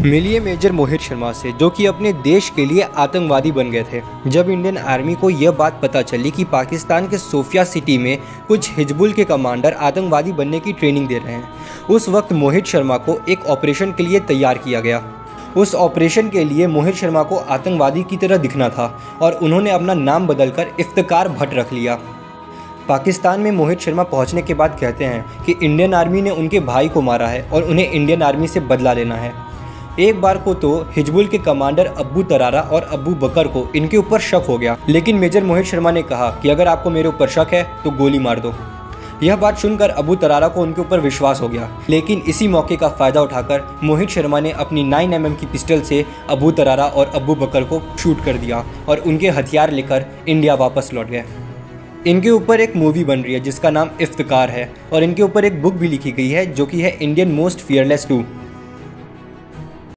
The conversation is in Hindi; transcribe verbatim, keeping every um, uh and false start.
मिलिए मेजर मोहित शर्मा से, जो कि अपने देश के लिए आतंकवादी बन गए थे। जब इंडियन आर्मी को यह बात पता चली कि पाकिस्तान के सोफिया सिटी में कुछ हिजबुल के कमांडर आतंकवादी बनने की ट्रेनिंग दे रहे हैं, उस वक्त मोहित शर्मा को एक ऑपरेशन के लिए तैयार किया गया। उस ऑपरेशन के लिए मोहित शर्मा को आतंकवादी की तरह दिखना था और उन्होंने अपना नाम बदलकर इफ्तिकार भट्ट रख लिया। पाकिस्तान में मोहित शर्मा पहुंचने के बाद कहते हैं कि इंडियन आर्मी ने उनके भाई को मारा है और उन्हें इंडियन आर्मी से बदला लेना है। एक बार को तो हिजबुल के कमांडर अब्बू तरारा और अब्बू बकर को इनके ऊपर शक हो गया, लेकिन मेजर मोहित शर्मा ने कहा कि अगर आपको मेरे ऊपर शक है तो गोली मार दो। यह बात सुनकर अब्बू तरारा को उनके ऊपर विश्वास हो गया, लेकिन इसी मौके का फायदा उठाकर मोहित शर्मा ने अपनी नाइन एम एम की पिस्टल से अब्बू तरारा और अब्बू बकर को शूट कर दिया और उनके हथियार लेकर इंडिया वापस लौट गए। इनके ऊपर एक मूवी बन रही है जिसका नाम इफ्तिकार है और इनके ऊपर एक बुक भी लिखी गई है जो कि है इंडियन मोस्ट फियरलेस टू।